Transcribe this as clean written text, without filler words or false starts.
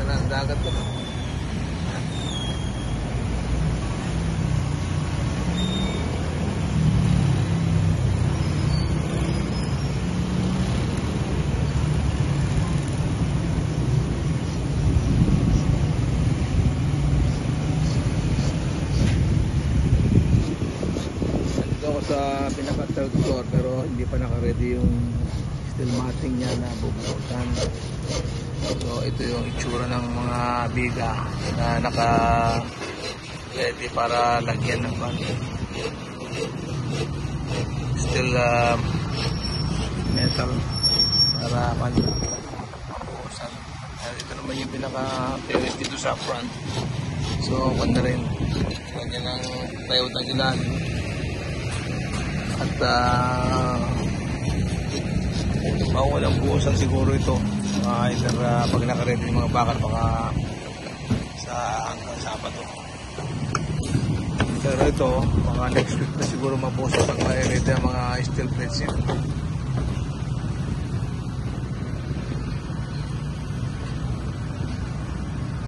ng dagat ko. Sa pinaka third floor pero hindi pa naka-ready yung steel matting niya na bubunutan. So ito yung itsura ng mga biga na naka-ready para lagyan ng bangin. Still metal para bukasan. Ito naman yung pinaka-ready dito sa front. So wala rin. Ganyan ang layout ng ilan. At walang buhusan siguro ito. Either pag nakaready yung mga bakal baka sa hanggang Sabado. Pero ito, mga next week na siguro mabuhusan pag ma-ready ang mga steel plates yan.